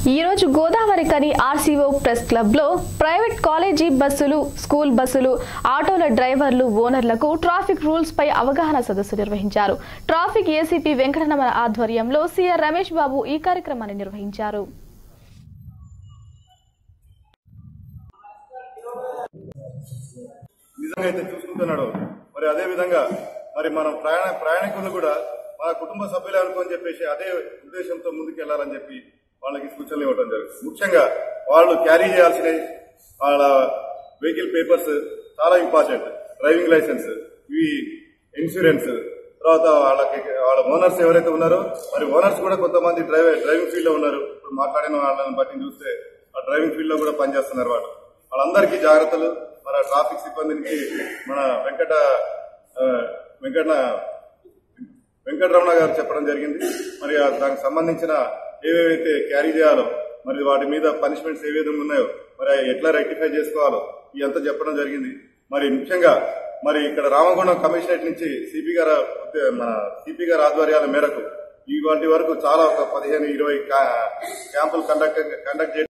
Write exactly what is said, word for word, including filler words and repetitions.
ఈ రోజు గోదావరి కని ఆర్సీఓ ప్రెస్ క్లబ్ లో ప్రైవేట్ కాలేజీ బస్సులు, స్కూల్ బస్సులు, ఆటోల డ్రైవర్లు, ఓనర్లకు ట్రాఫిక్ రూల్స్ పై అవగాహన సదస్సు నిర్వహించారు. ట్రాఫిక్ ఏసీపీ వెంకటరమణ ఆధ్వర్యంలో సీఆర్ రమేష్ బాబు ఈ కార్యక్రమాన్ని నిర్వహించారు. నిజంగా అయితే చూసుకుంటున్నాడు. మరి అదే విధంగా మరి మనం ప్రయాణ ప్రయాణికులు కూడా మన కుటుంబ సభ్యులే అనుకోని చెప్పేసి అదే ఉద్దేశంతో ముందుకు వెళ్లాలని చెప్పి వాళ్ళకి సూచనలు ఇవ్వడం జరుగుతుంది. ముఖ్యంగా వాళ్ళు క్యారీ చేయాల్సిన వాళ్ళ వెహికల్ పేపర్స్ చాలా ఇంపార్టెంట్. డ్రైవింగ్ లైసెన్స్, ఇవి ఇన్సూరెన్స్, తర్వాత వాళ్ళకి వాళ్ళ ఓనర్స్ ఎవరైతే ఉన్నారో మరి ఓనర్స్ కూడా కొంతమంది డ్రైవ్ డ్రైవింగ్ ఫీల్డ్ లో ఉన్నారు. ఇప్పుడు మాట్లాడిన వాళ్ళని బట్టి చూస్తే ఆ డ్రైవింగ్ ఫీల్డ్ లో కూడా పనిచేస్తున్నారు. వాళ్ళు వాళ్ళందరికీ జాగ్రత్తలు మన ట్రాఫిక్ సిబ్బందికి మన వెంకట వెంకట వెంకటరమణ గారు చెప్పడం జరిగింది. మరి దానికి సంబంధించిన ఏవేవైతే క్యారీ చేయాలో మరి వాటి మీద పనిష్మెంట్స్ ఏ విధంగా ఉన్నాయో మరి ఎట్లా రెక్టిఫై చేసుకోవాలో ఇదంతా చెప్పడం జరిగింది. మరి ముఖ్యంగా మరి ఇక్కడ రామగుండం కమిషనరేట్ నుంచి సిపి గారు మన సిపి గారి ఆధ్వర్యాల మేరకు ఇవాటి వరకు చాలా ఒక పదిహేను ఇరవై క్యాంపులు కండక్ట్ కండక్ట్